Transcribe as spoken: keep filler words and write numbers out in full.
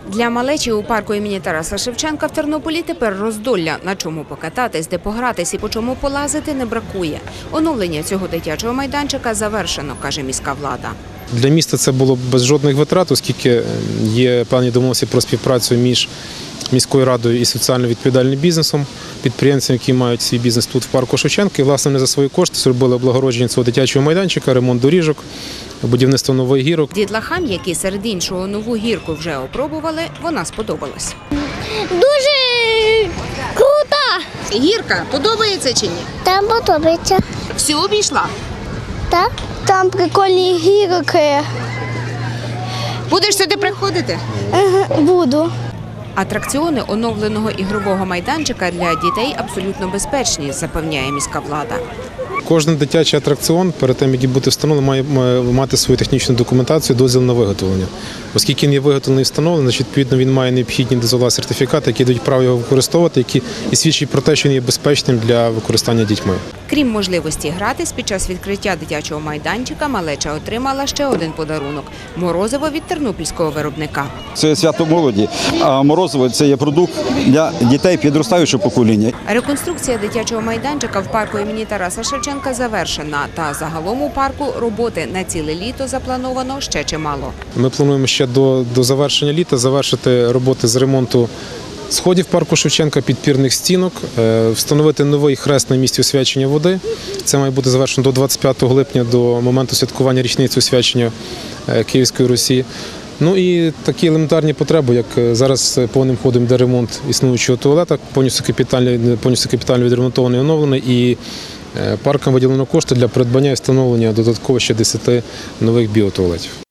Для малечі у парку імені Тараса Шевченка в Тернополі тепер роздолля. На чому покататись, де погратись і по чому полазити не бракує. Оновлення цього дитячого майданчика завершено, каже міська влада. Для міста це було без жодних витрат, оскільки є певні домовленості про співпрацю між міською радою і соціально відповідальним бізнесом, підприємцями, які мають свій бізнес тут в парку Шевченка. І, власне, вони за свої кошти зробили облагородження цього дитячого майданчика, ремонт доріжок, будівництво нових гірок. Дітлахам, які серед іншого нову гірку вже опробували, вона сподобалась. Дуже крута. Гірка подобається чи ні? Там подобається. Всю обійшла? Так? Там прикольні гірки. Будеш сюди приходити? Ага, буду. Атракціони оновленого ігрового майданчика для дітей абсолютно безпечні, запевняє міська влада. Кожен дитячий атракціон, перед тим, як бути встановлений, має мати свою технічну документацію, дозвіл на виготовлення. Оскільки він є виготовлений і встановлений, значить, відповідно, він має необхідні дозвола сертифікати, які дають право його використовувати, які і свідчать про те, що він є безпечним для використання дітьми. Крім можливості гратись, під час відкриття дитячого майданчика малеча отримала ще один подарунок – морозиво від тернопільського виробника. Це свято молоді, а морозиво – це є продукт для дітей підростаючого покоління. Реконструкція дитячого майданчика в парку імені Тараса Шевченка завершена. Та загалом у парку роботи на ціле літо заплановано ще чимало. Ми плануємо ще до, до завершення літа завершити роботи з ремонту сходів парку Шевченка, підпірних стінок, встановити новий хрест на місці освячення води. Це має бути завершено до двадцять п'ятого липня, до моменту святкування річниці освячення Київської Русі. Ну і такі елементарні потреби, як зараз повним ходом йде ремонт існуючого туалета, повністю капітально, повністю капітально відремонтований і оновлений, і паркам виділено кошти для придбання і встановлення додатково ще десяти нових біотуалетів.